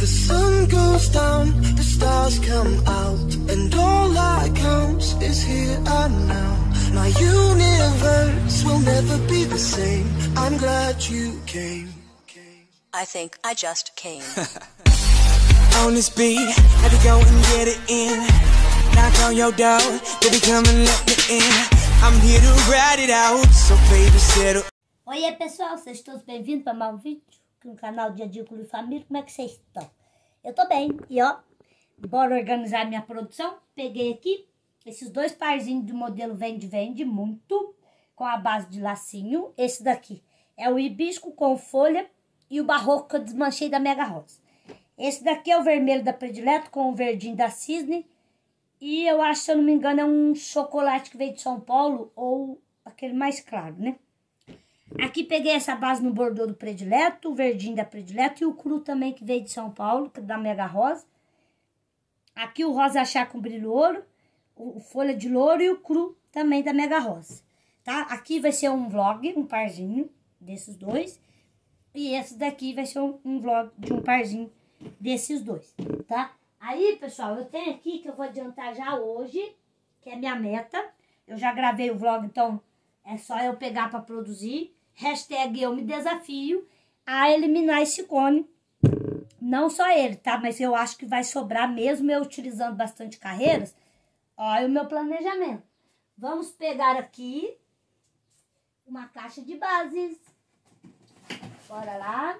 The sun goes down, the stars come out, and all that counts is here and now. My universe will never be the same. I'm glad you came. I think I just came. On this beat, had to go and get it in. Knock on your door, baby come and let me in. I'm here to ride it out, so baby settle. Oi pessoal, vocês todos bem-vindos para mais um vídeo aqui no canal Dia a Dia com o Família. Como é que vocês estão? Eu tô bem, e ó, bora organizar minha produção. Peguei aqui esses dois parzinhos do modelo Vende muito, com a base de lacinho. Esse daqui é o hibisco com folha e o barroco que eu desmanchei da Mega Rosa. Esse daqui é o vermelho da Predileto com o verdinho da Cisne. E eu acho, se eu não me engano, é um chocolate que veio de São Paulo ou aquele mais claro, né? Aqui peguei essa base no bordô do Predileto, o verdinho da Predileto e o cru também que veio de São Paulo, da Mega Rosa. Aqui o rosa chá com brilho ouro, o folha de louro e o cru também da Mega Rosa, tá? Aqui vai ser um vlog, um parzinho desses dois. E esse daqui vai ser um vlog de um parzinho desses dois, tá? Aí, pessoal, eu tenho aqui que eu vou adiantar já hoje, que é minha meta. Eu já gravei o vlog, então é só eu pegar para produzir. Hashtag eu me desafio a eliminar esse cone. Não só ele, tá? Mas eu acho que vai sobrar mesmo eu utilizando bastante carreiras. Olha o meu planejamento. Vamos pegar aqui uma caixa de bases. Bora lá.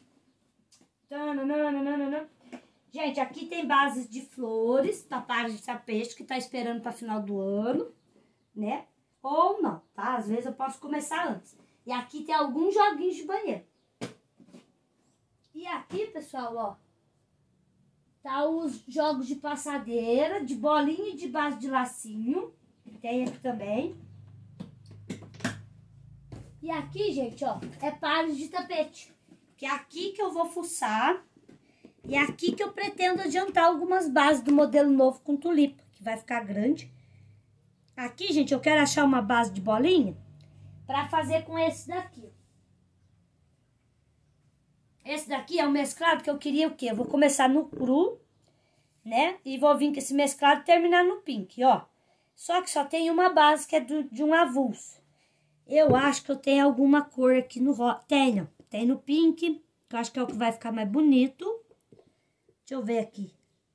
Gente, aqui tem bases de flores, tapares de tapete, que tá esperando para final do ano, né? Ou não, tá? Às vezes eu posso começar antes. E aqui tem alguns joguinhos de banheiro. E aqui, pessoal, ó, tá os jogos de passadeira, de bolinha e de base de lacinho. Tem aqui também. E aqui, gente, ó, é pares de tapete. Que é aqui que eu vou fuçar. E é aqui que eu pretendo adiantar algumas bases do modelo novo com tulipa, que vai ficar grande. Aqui, gente, eu quero achar uma base de bolinha pra fazer com esse daqui. Esse daqui é um mesclado que eu queria o quê? Eu vou começar no cru, né? E vou vir com esse mesclado e terminar no pink, ó. Só que só tem uma base que é de um avulso. Eu acho que eu tenho alguma cor aqui no rosa. Tem no pink, que eu acho que é o que vai ficar mais bonito. Deixa eu ver aqui.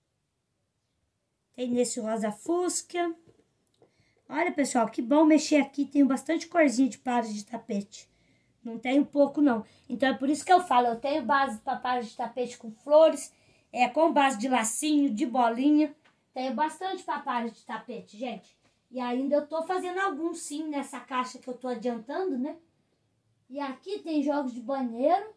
Tem nesse rosa fusca. Olha, pessoal, que bom mexer aqui. Tenho bastante corzinha de pares de tapete. Não tenho pouco, não. Então, é por isso que eu falo. Eu tenho base para pares de tapete com flores. Com base de lacinho, de bolinha. Tenho bastante para pares de tapete, gente. E ainda eu tô fazendo alguns, sim, nessa caixa que eu tô adiantando, né? E aqui tem jogos de banheiro.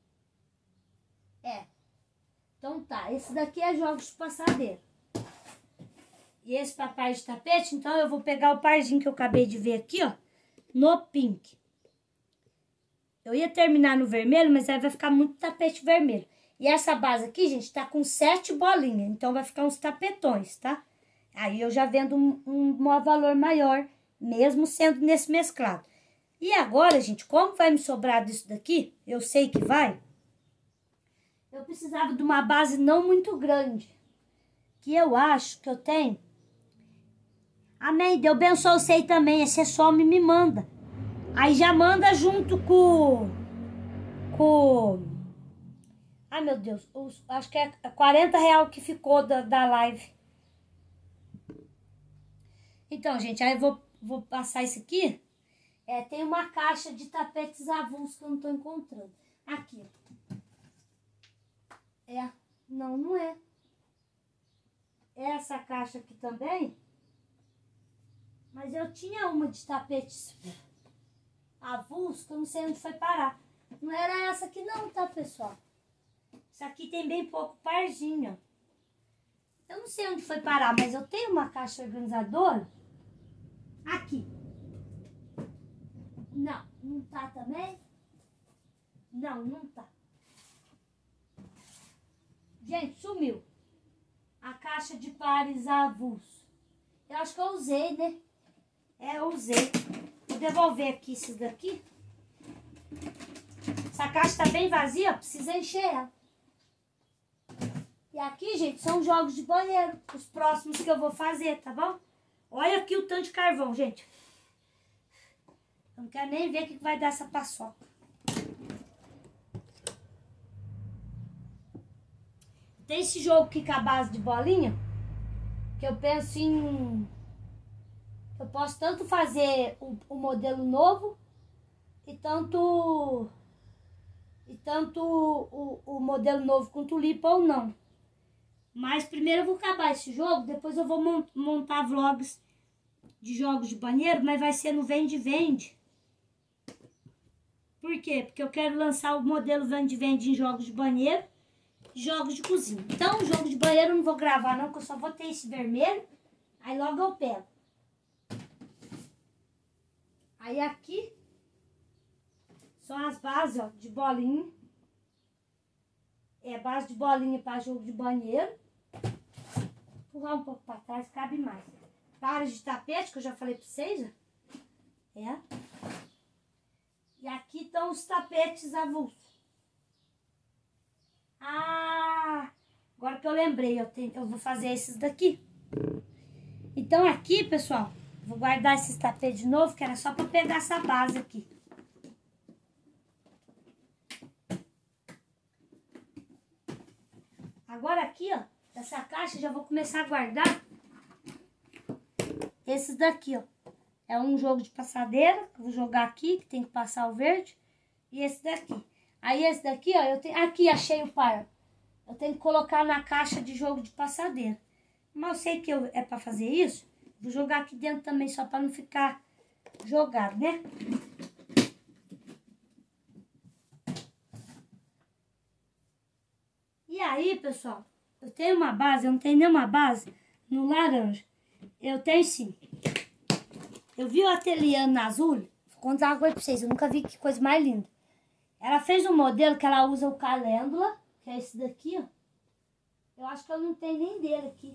Então tá, esse daqui é jogos de passadeira. E esse papai de tapete, então eu vou pegar o parzinho que eu acabei de ver aqui, ó, no pink. Eu ia terminar no vermelho, mas aí vai ficar muito tapete vermelho. E essa base aqui, gente, tá com 7 bolinhas, então vai ficar uns tapetões, tá? Aí eu já vendo um valor maior, mesmo sendo nesse mesclado. E agora, gente, como vai me sobrar disso daqui, eu sei que vai... Eu precisava de uma base não muito grande, que eu acho que eu tenho. Amém, Deus abençoe você também, esse some me manda. Aí já manda junto com... Ai, meu Deus, acho que é R$40 que ficou da live. Então, gente, aí eu vou passar isso aqui. Tem uma caixa de tapetes avulsos que eu não tô encontrando. Aqui, ó. Não é. Essa caixa aqui também. Mas eu tinha uma de tapetes avulso, que eu não sei onde foi parar. Não era essa aqui não, tá, pessoal? Isso aqui tem bem pouco parzinho, ó. Eu não sei onde foi parar, mas eu tenho uma caixa organizadora. Aqui. Não tá também? Não tá. Gente, sumiu. A caixa de pares avulso. Eu acho que eu usei, né? Eu usei. Vou devolver aqui esses daqui. Essa caixa tá bem vazia, ó. Precisa encher ela. E aqui, gente, são jogos de banheiro. Os próximos que eu vou fazer, tá bom? Olha aqui o tanto de carvão, gente. Eu não quero nem ver o que vai dar essa paçoca. Tem esse jogo aqui com a base de bolinha, que eu penso em... Eu posso tanto fazer o modelo novo e tanto o modelo novo com tulipa ou não. Mas primeiro eu vou acabar esse jogo, depois eu vou montar vlogs de jogos de banheiro, mas vai ser no vende-vende. Por quê? Porque eu quero lançar o modelo vende-vende em jogos de banheiro e jogos de cozinha. Então, o jogo de banheiro eu não vou gravar não, porque eu só vou ter esse vermelho, aí logo eu pego. Aí aqui são as bases, ó, de bolinha. É base de bolinha para jogo de banheiro. Empurrar um pouco para trás, cabe mais. Pares de tapete, que eu já falei para vocês, ó. É. E aqui estão os tapetes avulsos. Ah, agora que eu lembrei, eu vou fazer esses daqui. Então aqui, pessoal, vou guardar esses tapetes de novo, que era só para pegar essa base aqui. Agora aqui, ó, dessa caixa, já vou começar a guardar esses daqui, ó. É um jogo de passadeira, que eu vou jogar aqui, que tem que passar o verde. E esse daqui. Aí esse daqui, ó, eu tenho... Aqui, achei o par. Eu tenho que colocar na caixa de jogo de passadeira. Mas eu sei que é pra fazer isso. Vou jogar aqui dentro também, só pra não ficar jogado, né? E aí, pessoal, eu tenho uma base, eu não tenho nenhuma base no laranja. Eu tenho sim. Eu vi o ateliê na Azul, vou contar uma coisa pra vocês, eu nunca vi que coisa mais linda. Ela fez um modelo que ela usa o calêndula, que é esse daqui, ó. Eu acho que eu não tenho nem dele aqui.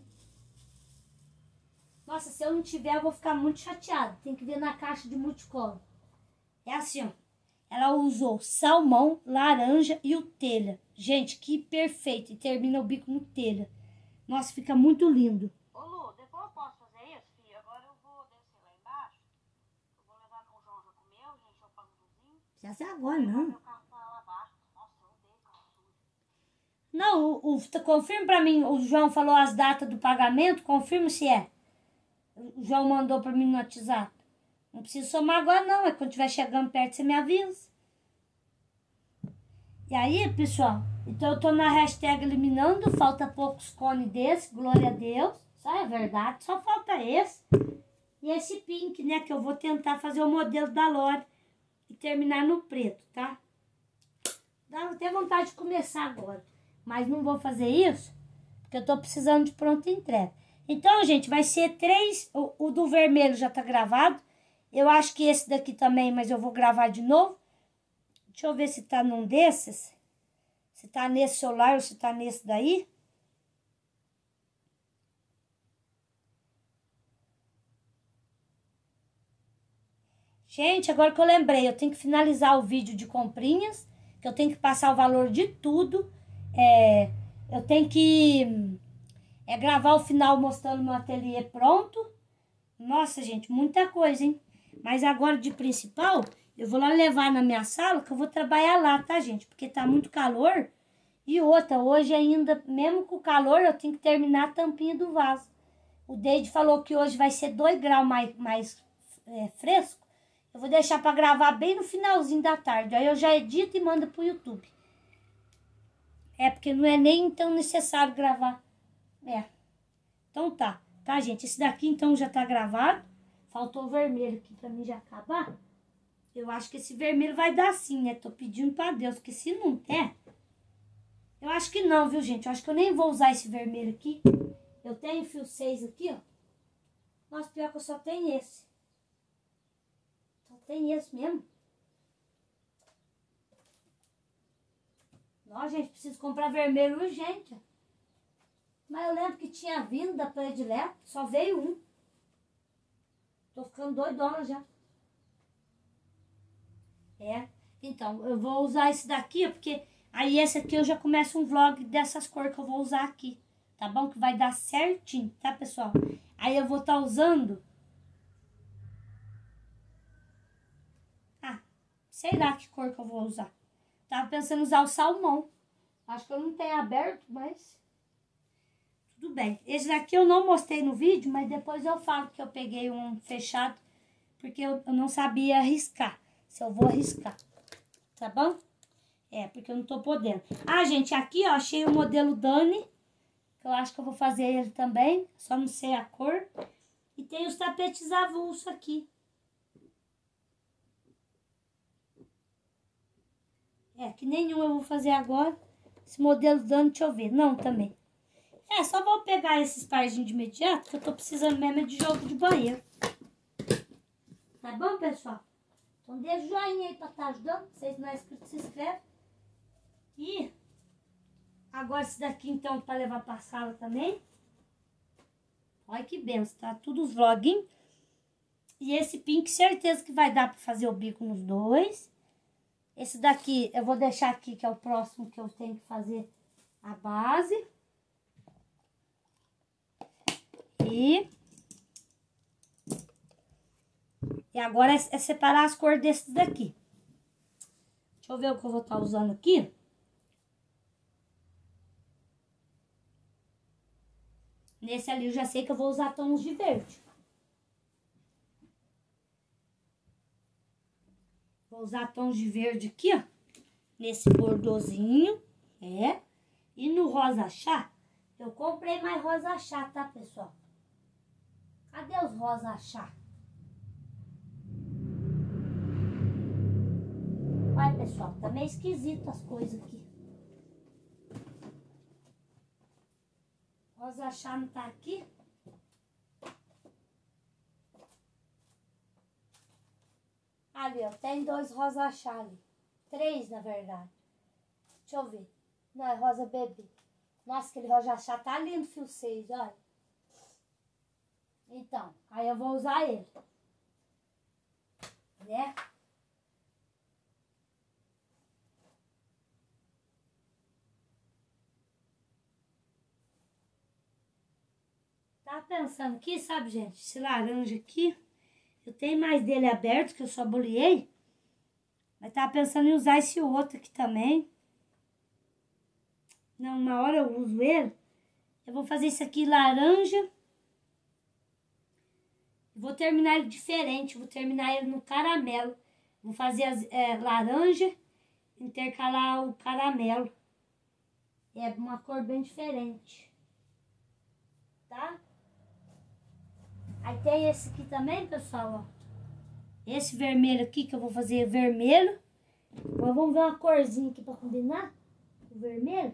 Nossa, se eu não tiver, eu vou ficar muito chateada. Tem que ver na caixa de multicolor. É assim, ó. Ela usou salmão, laranja e o telha. Gente, que perfeito. E termina o bico no telha. Nossa, fica muito lindo. Ô Lu, depois eu posso fazer isso, filho? Agora eu vou descer lá embaixo. Eu vou levar o João já comeu, gente, eu pago um cozinho. Precisa ser agora, não. Meu carro tá lá abaixo. Nossa, eu odeio carro sujo. Não, confirma pra mim. O João falou as datas do pagamento. Confirma se é. O João mandou pra mim no WhatsApp. Não precisa somar agora, não. É quando estiver chegando perto, você me avisa. E aí, pessoal, então eu tô na hashtag eliminando. Falta poucos cones desse, glória a Deus. Só é verdade, só falta esse. E esse pink, né, que eu vou tentar fazer o modelo da Lore e terminar no preto, tá? Dá até vontade de começar agora. Mas não vou fazer isso, porque eu tô precisando de pronta entrega. Então, gente, vai ser 3. O do vermelho já tá gravado. Eu acho que esse daqui também, mas eu vou gravar de novo. Deixa eu ver se tá num desses. Se tá nesse celular ou se tá nesse daí. Gente, agora que eu lembrei, eu tenho que finalizar o vídeo de comprinhas. Que eu tenho que passar o valor de tudo. Eu tenho que... gravar o final mostrando meu ateliê pronto. Nossa, gente, muita coisa, hein? Mas agora, de principal, eu vou lá levar na minha sala, que eu vou trabalhar lá, tá, gente? Porque tá muito calor. E outra, hoje ainda, mesmo com o calor, eu tenho que terminar a tampinha do vaso. O Deide falou que hoje vai ser 2 graus mais fresco. Eu vou deixar pra gravar bem no finalzinho da tarde. Aí eu já edito e mando pro YouTube. Porque não é nem tão necessário gravar. Então tá, gente? Esse daqui então já tá gravado. Faltou o vermelho aqui pra mim já acabar. Eu acho que esse vermelho vai dar sim, né? Tô pedindo pra Deus, porque se não der... Eu acho que não, viu, gente? Eu acho que eu nem vou usar esse vermelho aqui. Eu tenho fio 6 aqui, ó. Nossa, pior que eu só tenho esse. Só tem esse mesmo. Nossa, gente, preciso comprar vermelho urgente, ó. Mas eu lembro que tinha vindo da Predileto, só veio um. Tô ficando doidona já. Então, eu vou usar esse daqui, porque Aí esse aqui eu já começo um vlog dessas cores que eu vou usar aqui. Tá bom? Que vai dar certinho, tá, pessoal? Aí eu vou estar usando... sei lá que cor que eu vou usar. Tava pensando em usar o salmão. Acho que eu não tenho aberto, mas... tudo bem. Esse daqui eu não mostrei no vídeo, mas depois eu falo que eu peguei um fechado. Porque eu não sabia arriscar. Se eu vou arriscar. Tá bom? Porque eu não tô podendo. Gente, aqui, ó, achei o modelo Dani. Que eu acho que eu vou fazer ele também. Só não sei a cor. E tem os tapetes avulsos aqui. Que nenhum eu vou fazer agora. Esse modelo Dani, deixa eu ver. Não, também. Só vou pegar esses parzinhos de imediato, que eu tô precisando mesmo de jogo de banheiro. Tá bom, pessoal? Então deixa o joinha aí pra estar ajudando. Se vocês não é inscritos, se inscreve. E agora esse daqui, então, pra levar pra sala também. Olha que benção, tá? Tudo os vloguinhos. E esse pink, certeza que vai dar pra fazer o bico nos dois. Esse daqui, eu vou deixar aqui, que é o próximo que eu tenho que fazer a base. E agora é separar as cores desses daqui. Deixa eu ver o que eu vou estar usando aqui. Nesse ali eu já sei que eu vou usar tons de verde. Vou usar tons de verde aqui, ó. Nesse bordozinho, E no rosa chá, eu comprei mais rosa chá, tá, pessoal? Cadê os rosa chá? Olha, pessoal, tá meio esquisito as coisas aqui. Rosa chá não tá aqui? Ali, ó, tem 2 rosa chá ali. 3, na verdade. Deixa eu ver. Não, é rosa bebê. Nossa, aquele rosa chá tá lindo, fio 6, olha. Então, aí eu vou usar ele. Né? Tava pensando aqui, sabe, gente? Esse laranja aqui. Eu tenho mais dele aberto, que eu só boleei. Mas tava pensando em usar esse outro aqui também. Não, uma hora eu uso ele. Eu vou fazer esse aqui laranja. Vou terminar ele diferente. Vou terminar ele no caramelo. Vou fazer laranja. Intercalar o caramelo. É uma cor bem diferente. Tá? Aí tem esse aqui também, pessoal, ó. Esse vermelho aqui, que eu vou fazer vermelho. Agora vamos ver uma corzinha aqui pra combinar. O vermelho.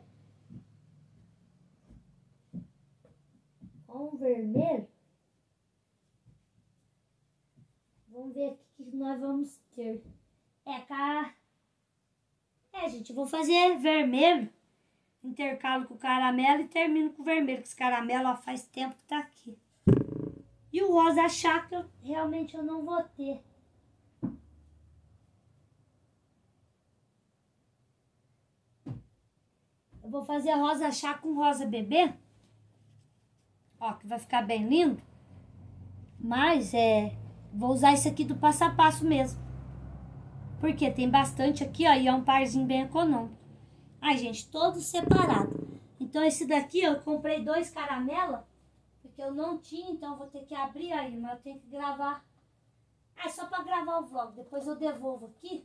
Com o vermelho. Vamos ver aqui o que nós vamos ter. Gente, eu vou fazer vermelho. Intercalo com o caramelo e termino com o vermelho. Que esse caramelo, ó, faz tempo que tá aqui. E o rosa chá que realmente eu não vou ter. Eu vou fazer rosa chá com rosa bebê. Ó, que vai ficar bem lindo. Mas vou usar esse aqui do passo a passo mesmo. Porque tem bastante aqui, ó, e é um parzinho bem econômico. Ai, gente, todos separados. Então esse daqui eu comprei 2 caramelos. Porque eu não tinha, então eu vou ter que abrir aí, mas eu tenho que gravar. É só pra gravar o vlog, depois eu devolvo aqui.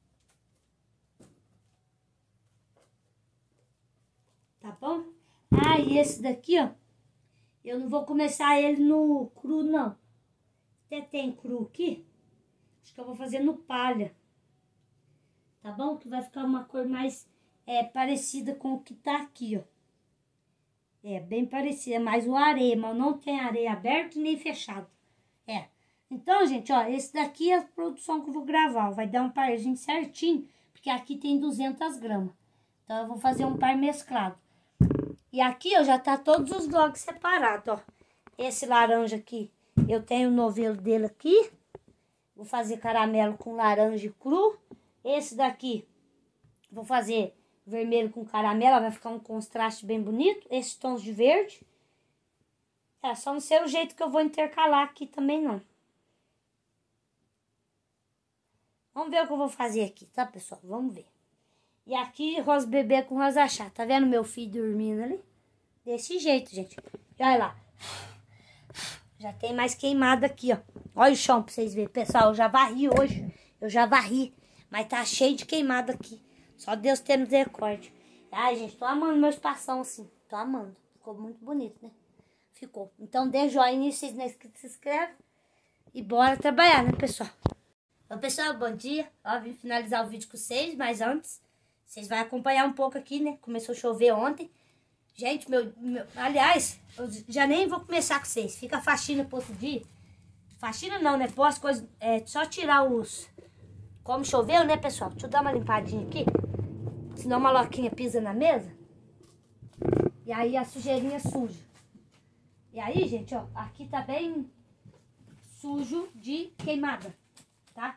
Tá bom? E esse daqui, ó, eu não vou começar ele no cru, não. Até tem cru aqui. Acho que eu vou fazer no palha. Tá bom? Que vai ficar uma cor mais parecida com o que tá aqui, ó. Bem parecida, mas o areia, mas não tem areia aberto nem fechado. Então, gente, ó, esse daqui é a produção que eu vou gravar. Vai dar um parzinho certinho, porque aqui tem 200 gramas. Então, eu vou fazer um par mesclado. E aqui, ó, já tá todos os vlogs separados, ó. Esse laranja aqui, eu tenho o novelo dele aqui. Vou fazer caramelo com laranja cru. Esse daqui, vou fazer vermelho com caramelo, vai ficar um contraste bem bonito. Esses tons de verde. Só não sei o jeito que eu vou intercalar aqui também, não. Vamos ver o que eu vou fazer aqui, tá, pessoal? Vamos ver. E aqui, rosa bebê com rosa chá. Tá vendo meu filho dormindo ali? Desse jeito, gente. E olha lá. Já tem mais queimada aqui, ó. Olha o chão pra vocês verem. Pessoal, eu já varri hoje. Eu já varri. Mas tá cheio de queimada aqui. Só Deus ter misericórdia. Ai, gente, tô amando meu espação assim. Tô amando. Ficou muito bonito, né? Ficou. Então, dê joinha se não é inscrito, se inscreve. E bora trabalhar, né, pessoal? Então, pessoal, bom dia. Ó, vim finalizar o vídeo com vocês, mas antes, vocês vão acompanhar um pouco aqui, né? Começou a chover ontem. Gente, aliás, eu já nem vou começar com vocês. Fica a faxina pro outro dia. Faxina não, né? Pô, as coisas, só tirar os... Como choveu, né, pessoal? Deixa eu dar uma limpadinha aqui. Senão uma loquinha pisa na mesa. E aí a sujeirinha suja. E aí, gente, ó, aqui tá bem sujo de queimada, tá?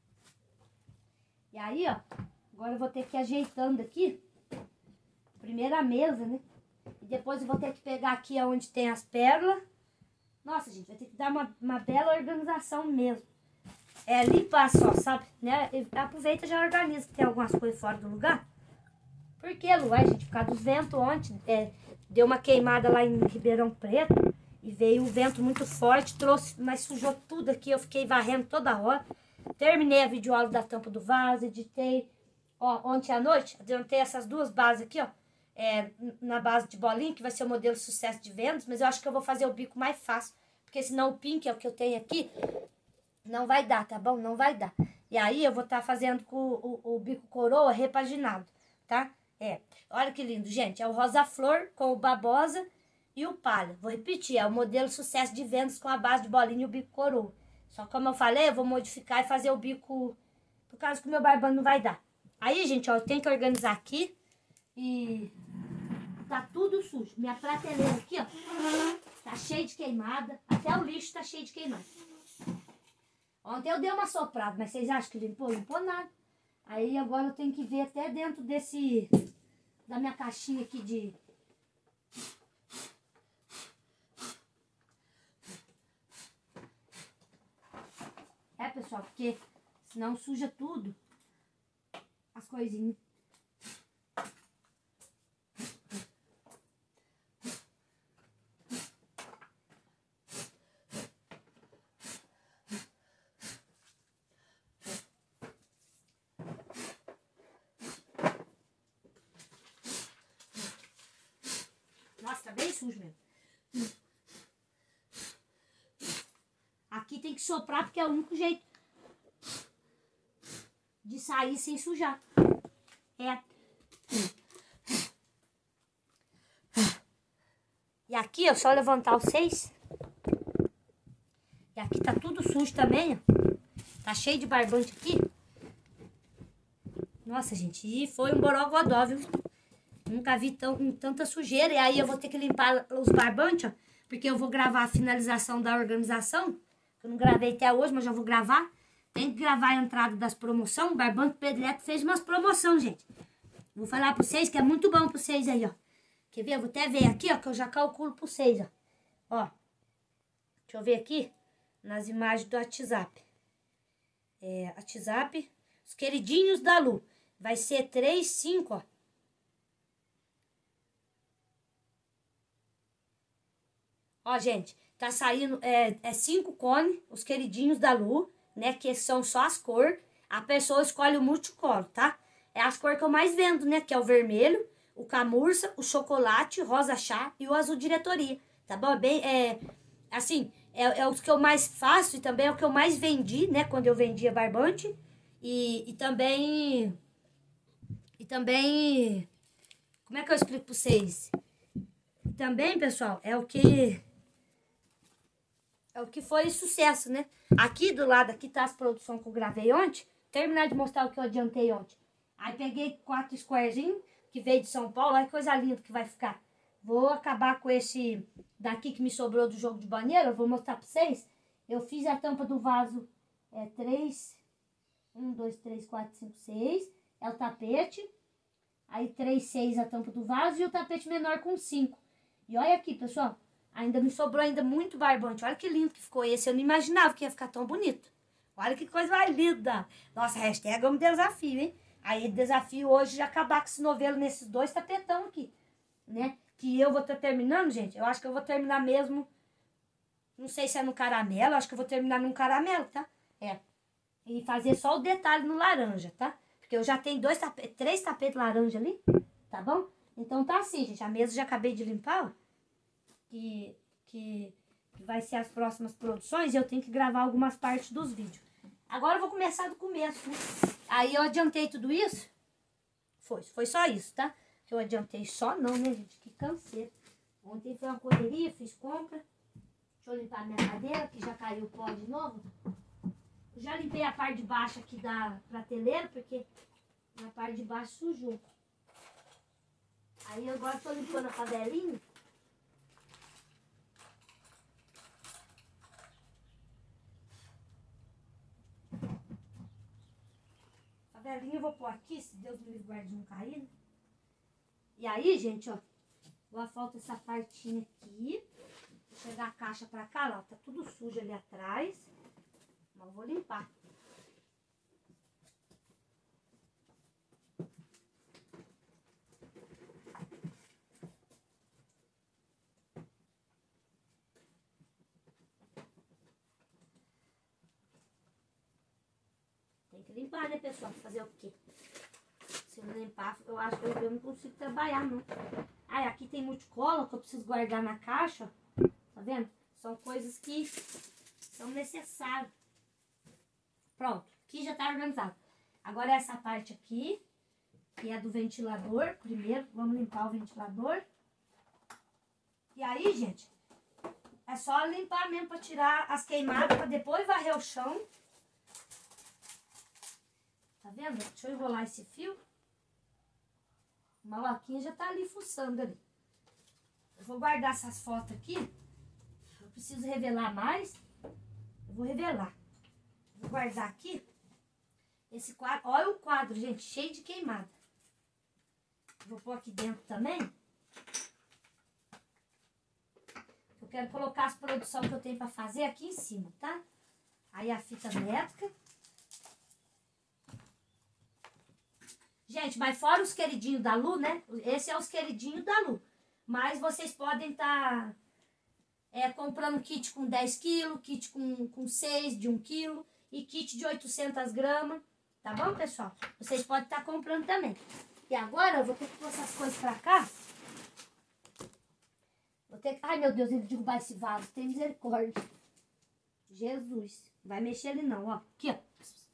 E aí, ó, agora eu vou ter que ir ajeitando aqui. Primeiro a mesa, né? E depois eu vou ter que pegar aqui onde tem as pérolas. Nossa, gente, vai ter que dar uma bela organização mesmo. Limpar só, sabe? Né? Aproveita e já organiza, que tem algumas coisas fora do lugar. Por que, Lu? Gente, por causa dos ventos ontem, deu uma queimada lá em Ribeirão Preto. E veio o vento muito forte, trouxe, mas sujou tudo aqui. Eu fiquei varrendo toda hora. Terminei a videoaula da tampa do vaso, editei. Ó, ontem à noite, adiantei essas duas bases aqui, ó. Na base de bolinha, que vai ser o modelo sucesso de vendas. Mas eu acho que eu vou fazer o bico mais fácil. Porque senão o pink, é o que eu tenho aqui, não vai dar, tá bom? Não vai dar. E aí eu vou estar fazendo com o bico coroa repaginado, tá? Olha que lindo, gente. É o rosa flor com o babosa e o palha. Vou repetir, é o modelo sucesso de vendas com a base de bolinha e o bico coroa. Só que como eu falei, eu vou modificar e fazer o bico por causa que o meu barbando não vai dar. Aí, gente, ó, eu tenho que organizar aqui e tá tudo sujo. Minha prateleira aqui, ó, tá cheia de queimada. Até o lixo tá cheio de queimada. Ontem eu dei uma soprada, mas vocês acham que limpou? Limpou nada. Aí agora eu tenho que ver até dentro da minha caixinha aqui de... pessoal, porque senão suja tudo. As coisinhas. Nossa, tá bem sujo mesmo. Aqui tem que soprar porque é o único jeito de sair sem sujar. E aqui, ó, só levantar os 6. E aqui tá tudo sujo também, ó. Tá cheio de barbante aqui. Nossa, gente, e foi um borogodó, viu? Nunca vi tanta sujeira. E aí eu vou ter que limpar os barbantes, ó, porque eu vou gravar a finalização da organização. Eu não gravei até hoje, mas já vou gravar. Tem que gravar a entrada das promoções. O Barbante Predileto fez umas promoções, gente. Vou falar pra vocês que é muito bom pra vocês aí, ó. Quer ver? Eu vou até ver aqui, ó, que eu já calculo pra vocês, ó. Ó, deixa eu ver aqui nas imagens do WhatsApp. WhatsApp, os queridinhos da Lu. Vai ser 3, 5, ó. Ó, gente, tá saindo, 5 cones, os queridinhos da Lu, né, que são só as cores. A pessoa escolhe o multicolor, tá? É as cores que eu mais vendo, né, que é o vermelho, o camurça, o chocolate, o rosa chá e o azul diretoria, tá bom? Assim, é os que eu mais faço e também é o que eu mais vendi, né, quando eu vendia barbante. E também, como é que eu explico pra vocês? Também, pessoal, é o que foi sucesso, né? Aqui do lado, aqui tá as produções que eu gravei ontem. Terminar de mostrar o que eu adiantei ontem. Aí peguei 4 squarezinhos, que veio de São Paulo. Olha que coisa linda que vai ficar. Vou acabar com esse daqui que me sobrou do jogo de banheiro. Eu vou mostrar pra vocês. Eu fiz a tampa do vaso 3, 1, 2, 3, 4, 5, 6. É o tapete. Aí 3,6 a tampa do vaso e o tapete menor com 5. E olha aqui, pessoal. Ainda me sobrou ainda muito barbante. Olha que lindo que ficou esse. Eu não imaginava que ia ficar tão bonito. Olha que coisa mais linda. Nossa, hashtag é um desafio, hein? Aí desafio hoje de acabar com esse novelo nesses 2 tapetão aqui, né? Que eu vou estar terminando, gente. Eu acho que eu vou terminar mesmo. Não sei se é no caramelo. Acho que eu vou terminar num caramelo, tá? É. E fazer só o detalhe no laranja, tá? Porque eu já tenho 3 tapetes laranja ali, tá bom? Então tá assim, gente. A mesa já acabei de limpar, ó. Que vai ser as próximas produções. E eu tenho que gravar algumas partes dos vídeos. Agora eu vou começar do começo, né? Aí eu adiantei tudo isso. Foi só isso, tá? Que eu adiantei só não, né, gente? Que canseira. Ontem foi uma correria, fiz compra. Deixa eu limpar minha cadeira, que já caiu o pó de novo. Eu já limpei a parte de baixo aqui da prateleira, porque na parte de baixo sujou. Aí agora eu tô limpando a favelinha. A favelinha eu vou pôr aqui, se Deus me livre guarde não cair, né? E aí, gente, ó. Agora falta essa partinha aqui. Vou pegar a caixa pra cá, ó. Tá tudo sujo ali atrás. Mas eu vou limpar. Tem que limpar, né, pessoal? Fazer o quê? Se não limpar, eu acho que eu não consigo trabalhar, não. Ah, aqui tem multicola que eu preciso guardar na caixa. Tá vendo? São coisas que são necessárias. Pronto, aqui já tá organizado. Agora essa parte aqui, que é do ventilador. Primeiro, vamos limpar o ventilador. E aí, gente, é só limpar mesmo pra tirar as queimadas, pra depois varrer o chão. Tá vendo? Deixa eu enrolar esse fio. O maloquinha já tá ali fuçando ali. Eu vou guardar essas fotos aqui. Eu preciso revelar mais. Eu vou revelar. Vou guardar aqui. Esse quadro. Olha o quadro, gente. Cheio de queimada. Vou pôr aqui dentro também. Eu quero colocar as produções que eu tenho pra fazer aqui em cima, tá? Aí a fita métrica. Gente, mas fora os queridinhos da Lu, né? Esse é os queridinhos da Lu. Mas vocês podem estar comprando kit com 10 kg, kit com 6 de 1 kg e kit de 800 gramas. Tá bom, pessoal? Vocês podem estar comprando também. E agora eu vou ter que pôr essas coisas pra cá. Vou ter que... Ai, meu Deus, ele derrubar esse vaso. Tem misericórdia. Jesus. Não vai mexer ele não, ó. Aqui, ó.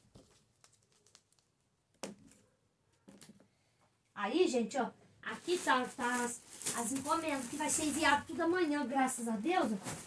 Aí, gente, ó. Aqui tá as encomendas que vai ser enviado tudo amanhã, graças a Deus.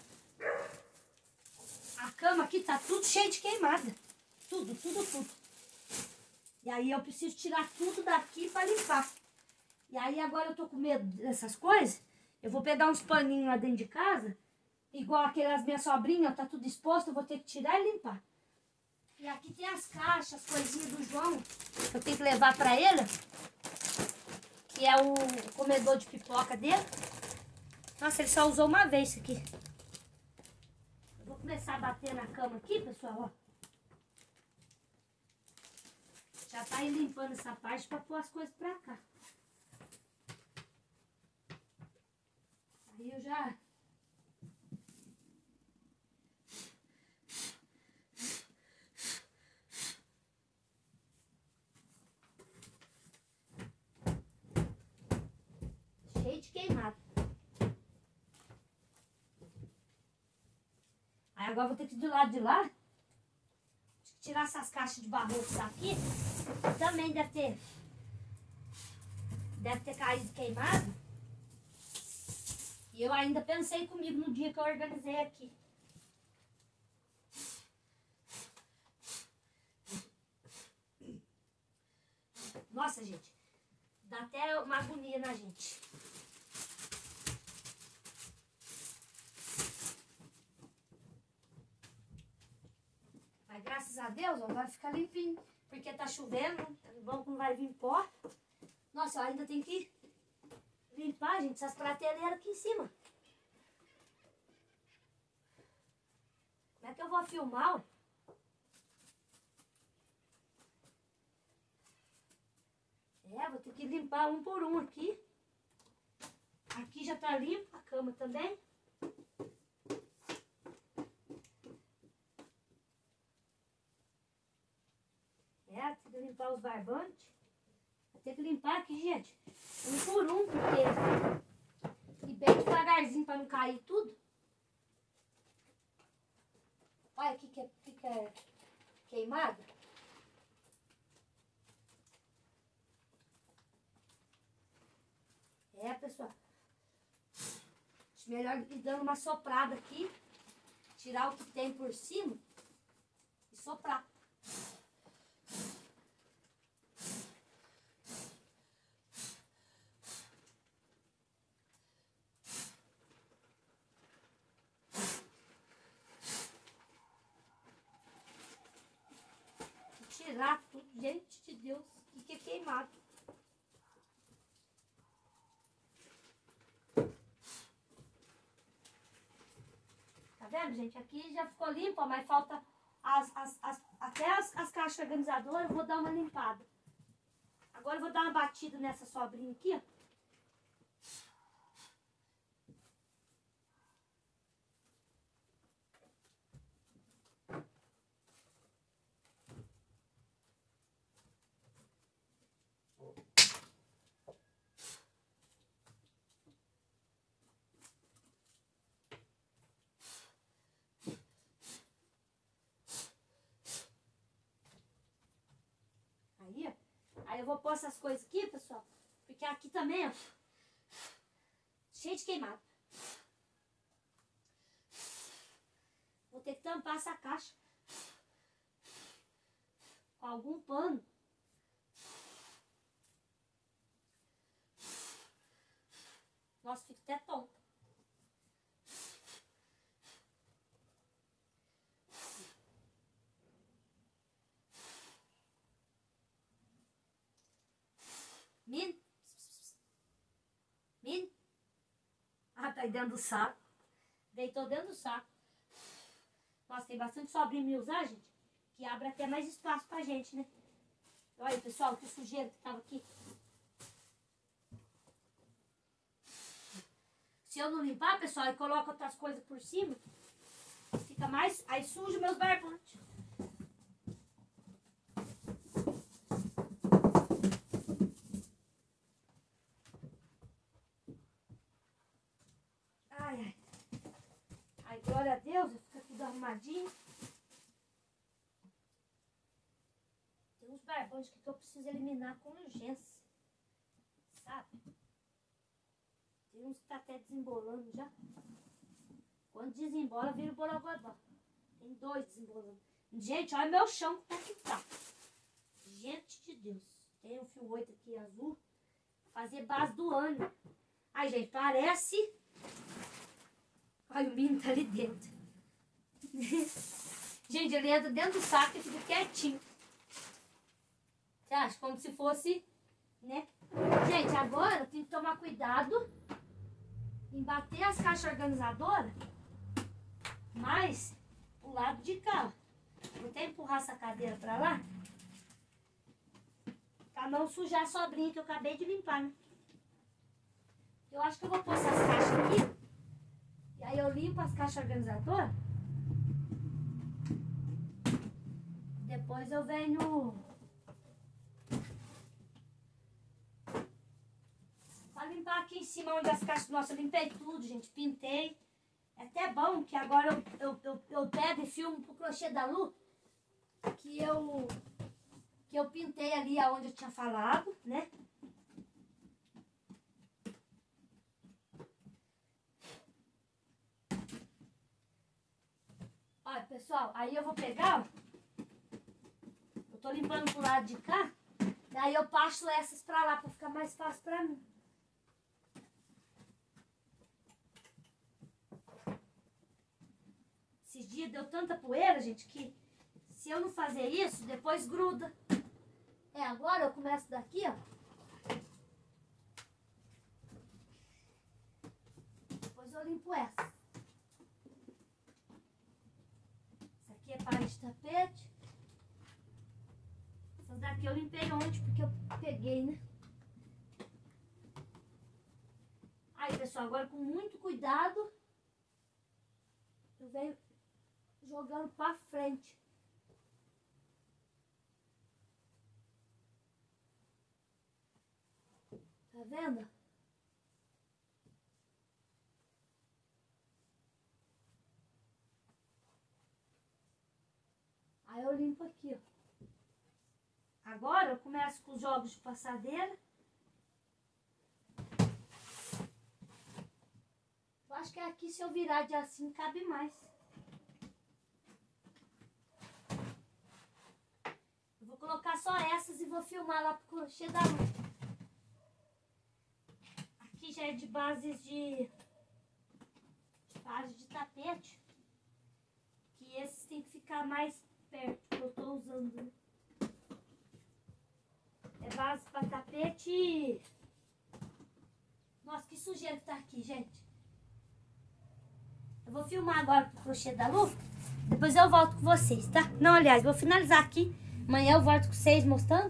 A cama aqui tá tudo cheio de queimada. Tudo, tudo, tudo. E aí eu preciso tirar tudo daqui pra limpar. E aí agora eu tô com medo dessas coisas. Eu vou pegar uns paninhos lá dentro de casa. Igual aquelas minhas sobrinhas, tá tudo exposto. Eu vou ter que tirar e limpar. E aqui tem as caixas, as coisinhas do João. Que eu tenho que levar pra ele. Que é o comedor de pipoca dele. Nossa, ele só usou uma vez isso aqui. Eu vou começar a bater na cama aqui, pessoal, ó. Já tá aí limpando essa parte pra pôr as coisas pra cá. Aí eu já... Cheio de queimado. Aí agora eu vou ter que ir do lado de lá. Tirar essas caixas de barroco daqui. Também deve ter caído queimado. E eu ainda pensei comigo no dia que eu organizei aqui. Nossa, gente. Dá até uma agonia na gente. Mas graças a Deus, ó, vai ficar limpinho. Porque tá chovendo, é bom que não vai vir pó. Nossa, eu ainda tenho que limpar, gente, essas prateleiras aqui em cima. Como é que eu vou filmar, ó? Vou ter que limpar um por um aqui. Aqui já tá limpo, a cama também. Tem que limpar os barbantes. Vou ter que limpar aqui, gente, um por um, porque... E bem devagarzinho pra não cair tudo. Olha aqui que fica queimado. Pessoal. Acho melhor ir dando uma soprada aqui. Tirar o que tem por cima. E soprar. Tirar tudo, gente de Deus, que é queimado. Tá vendo, gente? Aqui já ficou limpo, ó, mas falta até as caixas organizadoras. Eu vou dar uma limpada. Agora eu vou dar uma batida nessa sobrinha aqui, ó. Aí eu vou pôr essas coisas aqui, pessoal, porque aqui também, ó, cheio de queimado. Vou ter que tampar essa caixa com algum pano. Nossa, fica até tonta. Min. Ah, tá aí dentro do saco. Deitou dentro do saco. Nossa, tem bastante sobrinho me usar, gente. Que abre até mais espaço pra gente, né? Olha, pessoal, que sujeira que tava aqui. Se eu não limpar, pessoal, e coloco outras coisas por cima, fica mais... Aí suja meus barbantes. Ai, glória a Deus, fica tudo arrumadinho. Tem uns barbantes que eu preciso eliminar com urgência, sabe? Tem uns que tá até desembolando já. Quando desembola, vira o borogodó. Tem 2 desembolando. Gente, olha meu chão como é que tá. Gente de Deus. Tem um fio 8 aqui azul. Fazer base do ano. Ai, gente, parece... Olha, o menino tá ali dentro. Gente, ele entra dentro do saco e fica quietinho. Você acha? Como se fosse, né? Gente, agora eu tenho que tomar cuidado em bater as caixas organizadoras, mas pro lado de cá. Vou até empurrar essa cadeira pra lá, pra não sujar a sobrinha que eu acabei de limpar, né? Eu acho que eu vou pôr essas caixas aqui. E aí eu limpo as caixas organizadoras. Depois eu venho pra limpar aqui em cima onde as caixas... Nossa, eu limpei tudo, gente. Pintei. É até bom que agora eu pego e filmo pro crochê da Lu. Que eu pintei ali aonde eu tinha falado, né? Olha, pessoal, aí eu vou pegar, ó, eu tô limpando pro lado de cá, daí eu passo essas pra lá, pra ficar mais fácil pra mim. Esses dias deu tanta poeira, gente, que se eu não fazer isso, depois gruda. Agora eu começo daqui, ó, limpo essa. Essa aqui é palha de tapete. Essas daqui eu limpei ontem porque eu peguei, né? Aí, pessoal, agora com muito cuidado, eu venho jogando pra frente. Tá vendo? Aí eu limpo aqui, ó. Agora eu começo com os jogos de passadeira. Eu acho que aqui, se eu virar de assim, cabe mais. Eu vou colocar só essas e vou filmar lá pro crochê da luz. Aqui já é de bases de tapete. Que esses tem que ficar mais perto que eu tô usando, né? É base para tapete. Nossa, que sujeira que tá aqui, gente. Eu vou filmar agora pro crochê da Lu. Depois eu volto com vocês, tá? Não, aliás, vou finalizar aqui. Amanhã eu volto com vocês mostrando.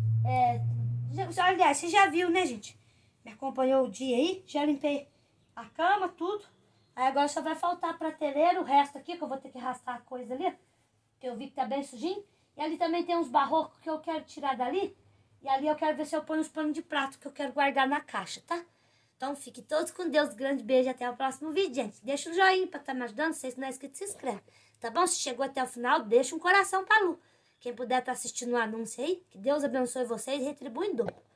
Aliás, você já viu, né, gente? Me acompanhou o dia aí. Já limpei a cama, tudo. Aí agora só vai faltar a prateleira. O resto aqui, que eu vou ter que arrastar a coisa ali. Que eu vi que tá bem sujinho. E ali também tem uns barrocos que eu quero tirar dali. E ali eu quero ver se eu ponho os panos de prato que eu quero guardar na caixa, tá? Então fiquem todos com Deus. Grande beijo e até o próximo vídeo, gente. Deixa um joinha pra estar me ajudando. Se não é inscrito, se inscreve. Tá bom? Se chegou até o final, deixa um coração pra Lu. Quem puder estar assistindo o anúncio aí, que Deus abençoe vocês e retribua em dobro.